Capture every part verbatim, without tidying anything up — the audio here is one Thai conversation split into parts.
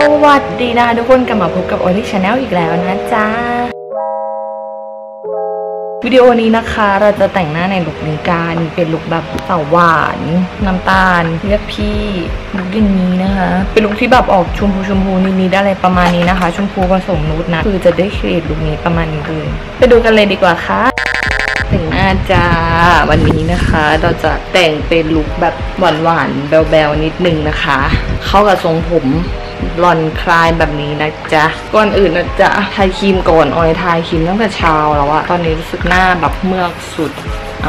วัสดีนะทุกคนกลับมาพบกับโอลิชาแนลอีกแล้วนะจ๊ะวิดีโอนี้นะคะเราจะแต่งหน้าในลุคนี้กันเป็นลุคแบบสาวหวานน้ำตาลเรียกพี่ลุคอย่างนี้นะคะเป็นลุคที่แบบออกชมพูชมพูนิดๆอะไรประมาณนี้นะคะชมพูผสมนูดนะคือจะได้เฉดลุคนี้ประมาณนี้เลยไปดูกันเลยดีกว่าค่ะแต่งหน้าจ้าวันนี้นะคะเราจะแต่งเป็นลุคแบบหวานๆแบลๆนิดนึงนะคะเข้ากับทรงผมหลอนคลายแบบนี้นะจ๊ะก่อนอื่นนะจ๊ะทาครีมก่อนออยทาครีมตั้งแต่เช้าแล้วอะตอนนี้รู้สึกหน้าแบบเมือกสุดเอา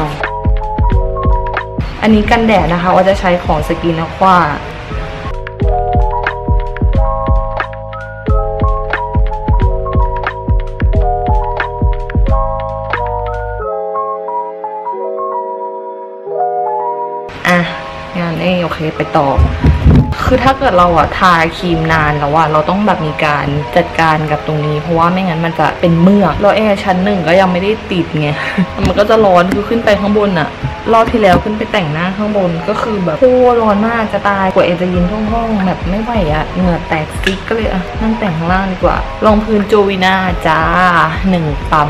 อันนี้กันแดดนะคะว่าจะใช้ของสกินอะควาอ่ะงานนี้โอเคไปต่อคือถ้าเกิดเราอะทาครีมนานแล้วอะเราต้องแบบมีการจัดการกับตรงนี้เพราะว่าไม่งั้นมันจะเป็นเมือกแล้วแอร์ชั้นหนึ่งก็ยังไม่ได้ติดไง มันก็จะร้อนคือขึ้นไปข้างบนอะรอบที่แล้วขึ้นไปแต่งหน้าข้างบนก็คือแบบโคตรร้อนมากจะตายกว่าแอร์จะเย็นท่องห้องแบบไม่ไหวอะเหงื่อแตกซิกก็เลยอะนั่งแต่งข้างล่างดีกว่าลองพื้นโจวีน่าจ้าหนึ่งปั๊ม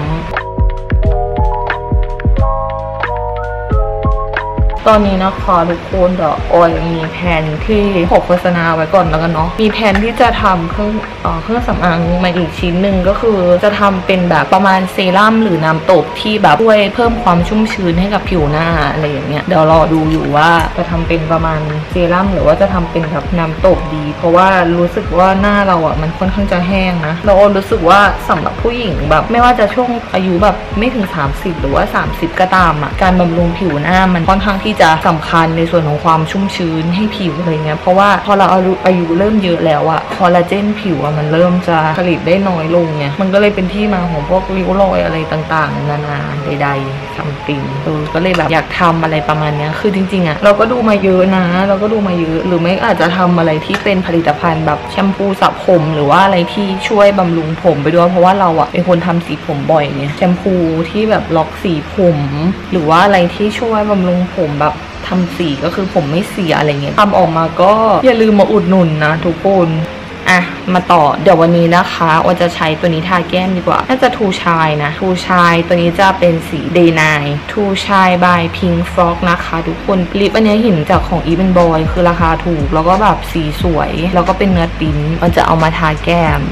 ตอนนี้นะคะทุกคนเดี๋ยวออยมีแผนที่ขอโฆษณาไว้ก่อนแล้วกันเนาะมีแผนที่จะทำเครื่องเอ่อเครื่องสำอางมาอีกชิ้นหนึ่งก็คือจะทำเป็นแบบประมาณเซรั่มหรือน้ำตบที่แบบช่วยเพิ่มความชุ่มชื้นให้กับผิวหน้าอะไรอย่างเงี้ยเดี๋ยวรอดูอยู่ว่าจะทำเป็นประมาณเซรั่มหรือว่าจะทำเป็นแบบน้ำตบดีเพราะว่ารู้สึกว่าหน้าเราอ่ะมันค่อนข้างจะแห้งนะเรารู้สึกว่าสำหรับผู้หญิงแบบไม่ว่าจะช่วงอายุแบบไม่ถึงสามสิบหรือว่าสามสิบก็ตามอ่ะการบำรุงผิวหน้ามันค่อนข้างที่จะสำคัญในส่วนของความชุ่มชื้นให้ผิวอะไรเงี้ยเพราะว่าพอเราอายุเริ่มเยอะแล้วอะคอลลาเจนผิวอะมันเริ่มจะผลิตได้น้อยลงไงมันก็เลยเป็นที่มาของพวกริ้วรอยอะไรต่างๆนานาใดๆทำติ่งเออก็เลยแบบอยากทำอะไรประมาณเนี้ยคือจริงๆอะเราก็ดูมาเยอะนะเราก็ดูมาเยอะหรือไม่อาจจะทำอะไรที่เป็นผลิตภัณฑ์แบบแชมพูสระผมหรือว่าอะไรที่ช่วยบำรุงผมไปด้วยเพราะว่าเราอะเป็นคนทำสีผมบ่อยไงแชมพูที่แบบล็อกสีผมหรือว่าอะไรที่ช่วยบำรุงผมแบบทำสีก็คือผมไม่เสียอะไรเงี้ยทำออกมาก็อย่าลืมมาอุดหนุนนะทุกคนอ่ะมาต่อเดี๋ยววันนี้นะคะว่าจะใช้ตัวนี้ทาแก้มดีกว่าน่าจะทูชายนะทูชายตัวนี้จะเป็นสี Day ไนน์ ทูชาย by Pink Frog นะคะทุกคนลิปอันนี้เห็นจากของ Even Boy คือราคาถูกแล้วก็แบบสีสวยแล้วก็เป็นเนื้อติ้นมันจะเอามาทาแก้ม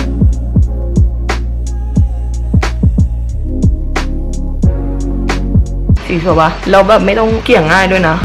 สีสวยปะแล้วแบบไม่ต้องเกี่ยงง่ายด้วยนะ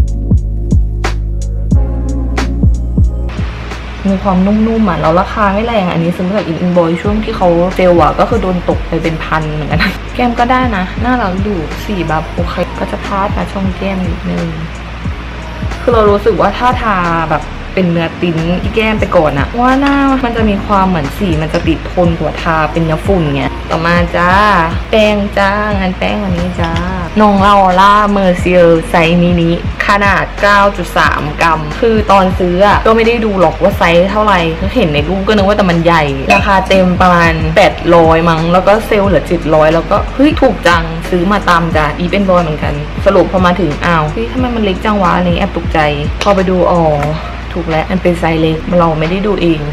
มีความนุ่มๆอ่ะแล้วราคาไม่แรงอันนี้ซื้อมาจากอินบอยช่วงที่เขาเซลล์อ่ะก็คือโดนตกไปเป็นพันเหมือนกันแก้มก็ได้นะน่ารักดูสีแบบโอเคก็จะพาดมาช่องแก้มนิดนึงคือเรารู้สึกว่าถ้าทาแบบเป็นเนื้อติ้นที่แก้มไปก่อนอะว่าหน้ามันจะมีความเหมือนสีมันจะติดทนกว่าทาเป็นเนื้อฝุ่นเงี้ยต่อมาจ้าแป้งจ้างานแป้งวันนี้จ้าน้องลาออร่าเมอร์เซียไซส์มินิขนาด เก้าจุดสาม กรัมคือตอนซื้ออะก็ไม่ได้ดูหรอกว่าไซส์เท่าไหร่คือเห็นในรูปก็นึกว่าแต่มันใหญ่ราคาเต็มประมาณแปดร้อยมั้งแล้วก็เซลล์เหลือเจ็ดร้อยแล้วก็เฮ้ยถูกจังซื้อมาตามจ้าอีเป็นบอยเหมือนกันสรุปพอมาถึงอ้าวเฮ้ยทำไมมันเล็กจังวะอันนี้แอบตกใจพอไปดูอ๋อถูกแล้วมันเป็นไซส์เล็กเราไม่ได้ดูเอง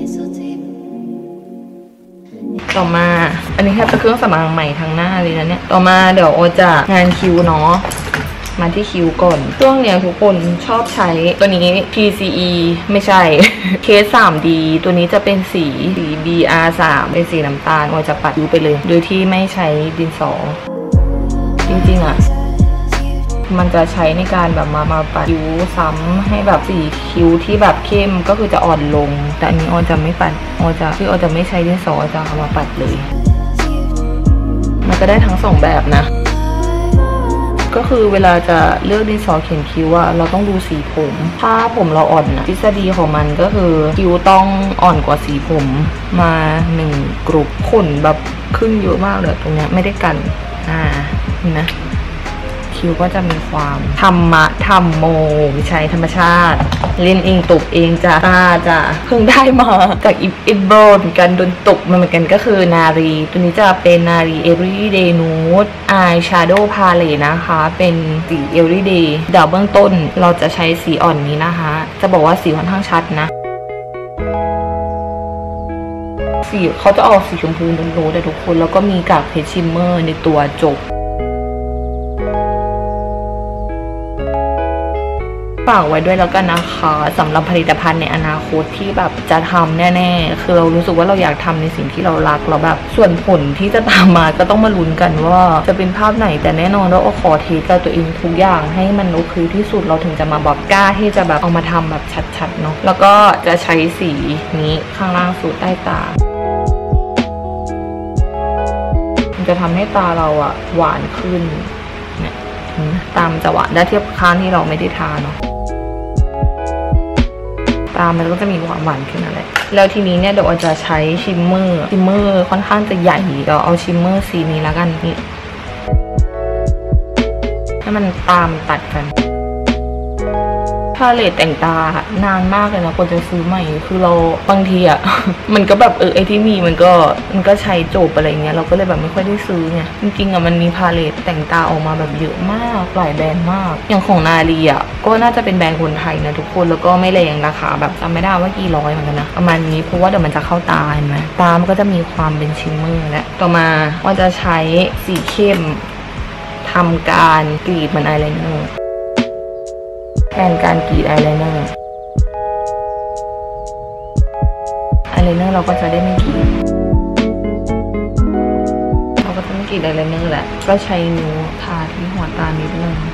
ต่อมาอันนี้แค่เป็นเครื่องสำอางใหม่ทั้งหน้าเลยนะเนี่ยต่อมาเดี๋ยวโอจะงานคิ้วเนาะมาที่คิ้วก่อนช่วงเนี้ยทุกคนชอบใช้ตัวนี้ พี ซี อี ไม่ใช่ เคส ทรี ดี ตัวนี้จะเป็นสีสี บี อาร์ ทรี เป็นสีน้ำตาลโอจะปัดคิ้วไปเลยโดยที่ไม่ใช้ดินสอจริงๆอะมันจะใช้ในการแบบมามาปัดคิ้วซ้ำให้แบบสีคิ้วที่แบบเข้มก็คือจะอ่อนลงแต่อันนี้ออจะไม่ปัดออจะคือออจะไม่ใช้ดินสอจะเอามาปัดเลยมันก็ได้ทั้งสองแบบนะก็คือเวลาจะเลือกดินสอเขียนคิ้วอะเราต้องดูสีผมถ้าผมเราอ่อนนะทฤษฎีของมันก็คือคิ้วต้องอ่อนกว่าสีผมมาหนึ่งกรุ๊ปขนแบบขึ้นเยอะมากเลยตรงเนี้ยไม่ได้กันอ่านี่นะคิ้วก็จะมีความธรรมะธรรมโมวิชัยธรรมชาติเล่นเองตบเองจ้าตาจ้าเพิ่งได้มาจากอินโบรเหมือนกันโดนตบมาเหมือนกันก็คือนารีตัวนี้จะเป็นนารี Everyday Nude Eyeshadow Palette นะคะเป็นสี Everyday เดี๋ยวเบื้องต้นเราจะใช้สีอ่อนนี้นะคะจะบอกว่าสีค่อนข้างชัดนะสีเขาจะออกสีชมพูโน้ตๆแต่ทุกคนแล้วก็มีกากเพชรชิมเมอร์ในตัวจบฝากไว้ด้วยแล้วกันนะคะสำหรับผลิตภัณฑ์ในอนาคตที่แบบจะทำแน่ๆคือเรารู้สึกว่าเราอยากทำในสิ่งที่เรารักแล้วแบบส่วนผลที่จะตามมาก็ต้องมาลุ้นกันว่าจะเป็นภาพไหนแต่แน่นอนว่าขอเทกับตัวเองทุกอย่างให้มันโอเคที่สุดเราถึงจะมาแบบกล้าที่จะแบบเอามาทำแบบชัดๆเนาะแล้วก็จะใช้สีนี้ข้างล่างสุดใต้ตามันจะทำให้ตาเราอะหวานขึ้นเนี่ยตามจะหวานได้เทียบข้างที่เราไม่ได้ทาเนาะตามันก็จะมีหวานหวานขึ้นอะไรแล้วทีนี้เนี่ยเดี๋ยวเราจะใช้ชิมเมอร์ชิมเมอร์ค่อนข้างจะใหญ่เดี๋ยวเอาชิมเมอร์สีนี้แล้วกันนี่ให้มันตามตัดกันพาเลตแต่งตานานมากเลยนะกว่าจะซื้อใหม่คือเราบางทีอ่ะ มันก็แบบเออไอที่มีมันก็มันก็ใช้จบอะไรเงี้ยเราก็เลยแบบไม่ค่อยได้ซื้อไงจริงๆอ่ะมันมีพาเลตแต่งตาออกมาแบบเยอะมากหลายแบรนด์มากอย่างของนาลีอ่ะก็น่าจะเป็นแบรนด์คนไทยนะทุกคนแล้วก็ไม่แรงราคาแบบจำไม่ได้ว่ากี่ร้อยเหมือนกันนะประมาณนี้เพราะว่าเดี๋ยวมันจะเข้าตาเห็นไหมตามันก็จะมีความเป็นชิมเมอร์และต่อมาว่าจะใช้สีเข้มทำการกรีดเหมือนอายไลเนอร์แทนการกรีดอายไลเนอร์อายไลเนอร์เราก็จะได้ไม่กรีดเราก็จะไม่กรีดอายไลเนอร์แหละก็ใช้นิ้วทาที่หัวตานิดนึง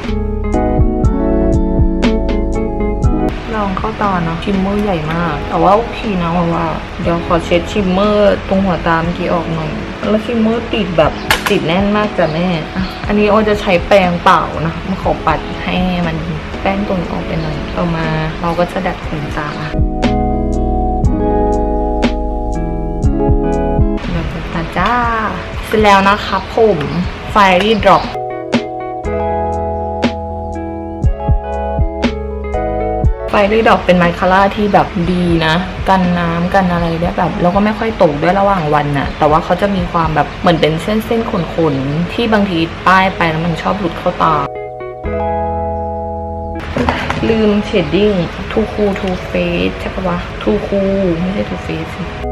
ลองเข้าตาเนาะชิมเมอร์ใหญ่มากแต่ว่าโอเคนะว่าเดี๋ยวขอเช็ดชิมเมอร์ตรงหัวตาเมื่อกี้ออกหน่อยแล้วชิมเมอร์ติดแบบติดแน่นมากจ้ะแม่อันนี้โอจะใช้แปรงเปล่านะมาขอปัดให้มันแป้งตรงออกไปหน่อยต่อมาเราก็จะดัดขนตาดัดขนตาจ้าเสร็จแล้วนะคะผมไฟรี่ดรอปไฟรี่ดรอปเป็นมาสคาร่าที่แบบดีนะกันน้ำกันอะไรได้แบบแล้วก็ไม่ค่อยตกด้วยระหว่างวันน่ะแต่ว่าเขาจะมีความแบบเหมือนเป็นเส้นเส้นขนๆที่บางทีป้ายไปแล้วมันชอบหลุดเข้าตาลืมเชดดิ้งทูคูทูเฟสใช่ปะวะทูคูไม่ใช่ทูเฟส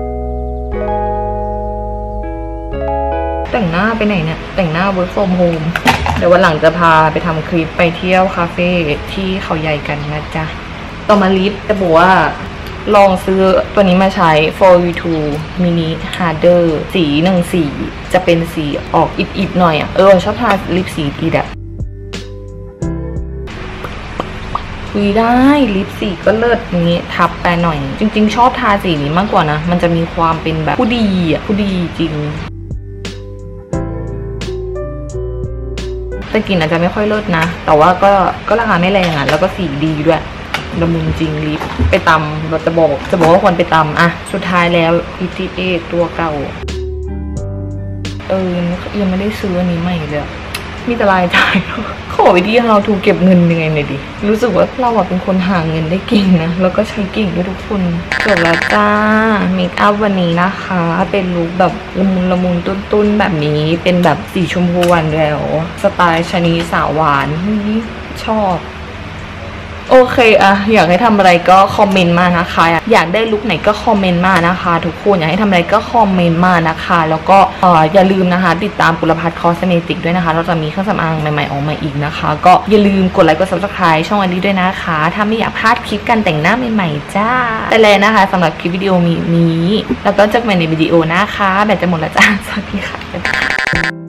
แต่งหน้าไปไหนเนี่ยแต่งหน้า work from home เดี๋ยววันหลังจะพาไปทำคลิปไปเที่ยวคาเฟ่ที่เขาใหญ่กันนะจ๊ะต่อมาลิปจะบอกว่าลองซื้อตัวนี้มาใช้ for you two mini harder สีหนึ่งสีจะเป็นสีออกอิบๆหน่อยอ่ะเออชอบทาลิปสีอีแบบคุยได้ลิปสีก็เลิศนี้ทับไปหน่อยจริงๆชอบทาสีนี้มากกว่านะมันจะมีความเป็นแบบผู้ดีอ่ะผู้ดีจริงแต่กลิ่นอาจจะไม่ค่อยเลิศนะแต่ว่าก็ก็ราคาไม่แรงอ่ะแล้วก็สีดีด้วยละมุนจริงลิปไปตำเราจะบอกจะบอกว่าควรไปตำอ่ะสุดท้ายแล้วลิปที่เอกตัวเก่าเออยังไม่ได้ซื้ออันนี้ใหม่เลยมีแต่รายจ่ายขอวิธีเราถูกเก็บเงินยังไงหน่อยดิรู้สึกว่าเราเป็นคนหาเงินได้เก่งนะแล้วก็ใช้เก่งด้วยทุกคนจบแล้วจ้าเมคอัพวันนี้นะคะเป็นลุคแบบละมุนละมุนตุ้นๆแบบนี้เป็นแบบสีชมพูหวานแล้วสไตล์ชะนีสาวหวานนี่ชอบโอเคอะอยากให้ทำอะไรก็คอมเมนต์มานะคะอยากได้ลุคไหนก็คอมเมนต์มานะคะทุกคนอยากให้ทำอะไรก็คอมเมนต์มานะคะแล้วก็เอ่ออย่าลืมนะคะติดตามปุรพัฒน์คอสเมติกด้วยนะคะเราจะมีเครื่องสำอางใหม่ๆออกมาอีกนะคะก็อย่าลืมกดไลค์กด ซับสไครบ์ ช่องอันนี้ด้วยนะคะถ้าไม่อยากพลาดคลิปการแต่งหน้าใหม่ๆจ้าแต่แล้วนะคะสำหรับคลิปวิดีโอนี้แล้วก็เจอกันในวิดีโอนะคะแบตจะหมดแล้วจ้าสวัสดีค่ะ